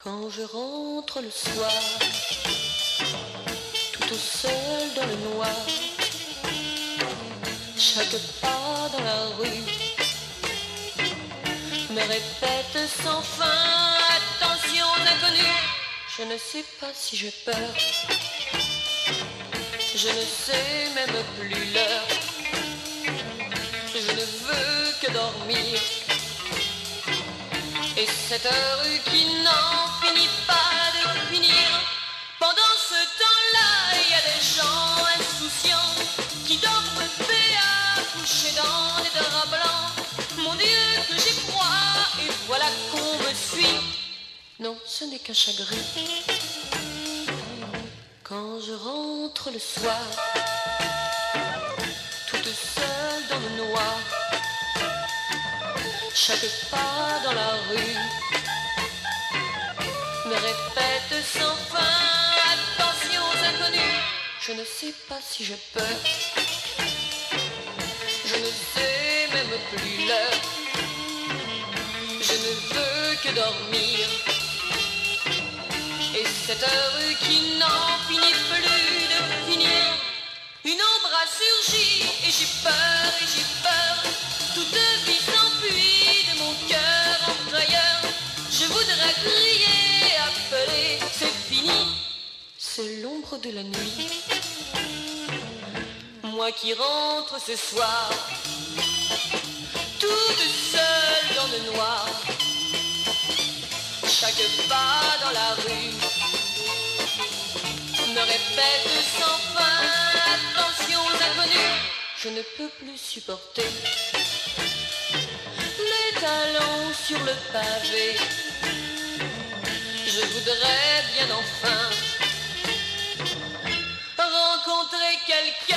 Quand je rentre le soir, tout seul dans le noir, chaque pas dans la rue me répète sans fin: attention inconnue. Je ne sais pas si j'ai peur, je ne sais même plus l'heure. Je ne veux que dormir, et cette heure qui n'en finit pas de finir. Pendant ce temps-là, il y a des gens insouciants qui dorment béats, couchés dans des draps blancs. Mon Dieu, que j'ai froid, et voilà qu'on me suit. Non, ce n'est qu'un chagrin. Quand je rentre le soir, toute seule dans le noir, chaque pas dans la rue me répète sans fin: attention aux inconnus. Je ne sais pas si j'ai peur, je ne sais même plus l'heure. Je ne veux que dormir, et cette heure qui n'en finit plus de finir. Une ombre a surgi, et j'ai peur, et j'ai peur. Toute vie s'enfuit de mon cœur en frayeur. Je voudrais crier, appeler, c'est fini. C'est l'ombre de la nuit. Moi qui rentre ce soir, toute seule dans le noir, chaque pas dans la rue me répète sans fin: attention aux inconnus. Je ne peux plus supporter mes talons sur le pavé. Je voudrais bien enfin rencontrer quelqu'un